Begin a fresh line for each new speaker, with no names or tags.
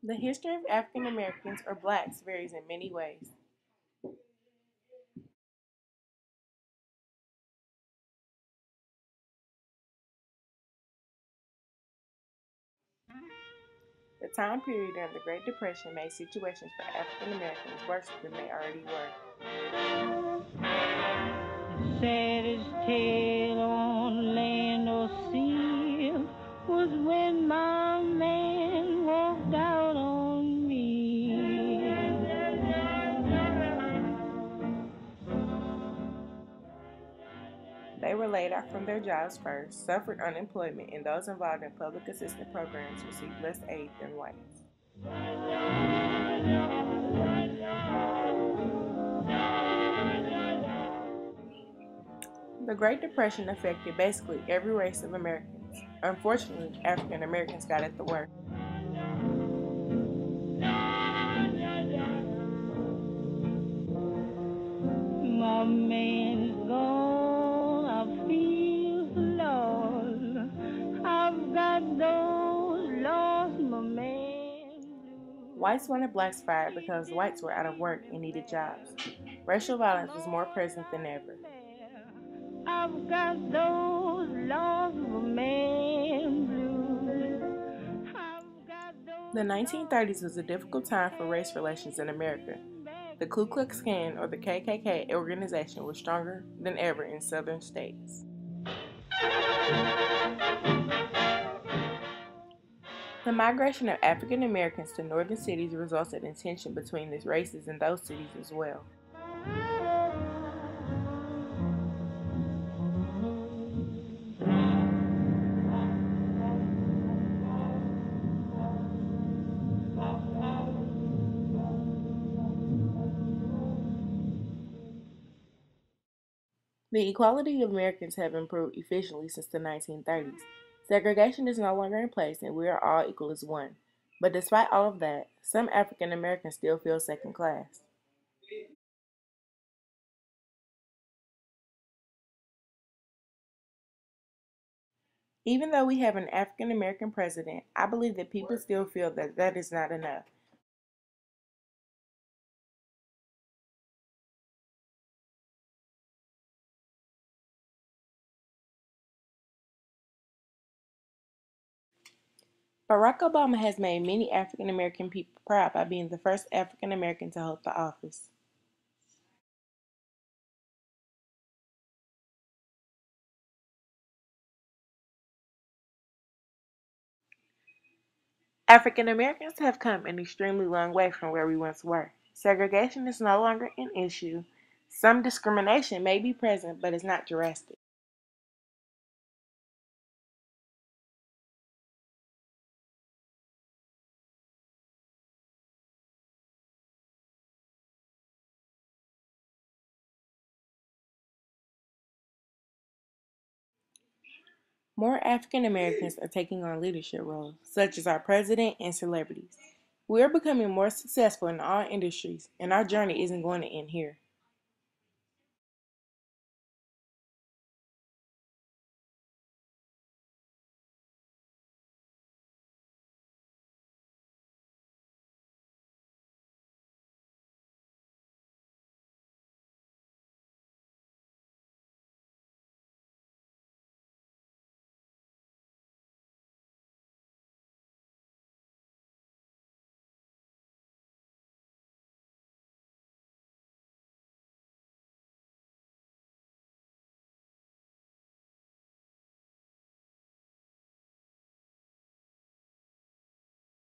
The history of African Americans or blacks varies in many ways. The time period during the Great Depression made situations for African Americans worse than they already were.
The saddest tale on land or sea was when my man walked out on me.
They were laid off from their jobs first, suffered unemployment, and those involved in public assistance programs received less aid than whites. The Great Depression affected basically every race of Americans. Unfortunately, African Americans got it the worst.
My man's gone, I feel lost. I've got those lost my man blues.
Whites wanted blacks fired because whites were out of work and needed jobs. Racial violence was more present than ever.
I've got those lost my man blues.
The 1930s was a difficult time for race relations in America. The Ku Klux Klan, or the KKK organization, was stronger than ever in southern states. The migration of African Americans to northern cities resulted in tension between the races in those cities as well. The equality of Americans have improved efficiently since the 1930s. Segregation is no longer in place and we are all equal as one. But despite all of that, some African Americans still feel second class. Even though we have an African American president, I believe that people still feel that that is not enough. Barack Obama has made many African American people proud by being the first African American to hold the office. African Americans have come an extremely long way from where we once were. Segregation is no longer an issue. Some discrimination may be present, but it's not drastic. More African Americans are taking on leadership roles, such as our president and celebrities. We are becoming more successful in all industries, and our journey isn't going to end here.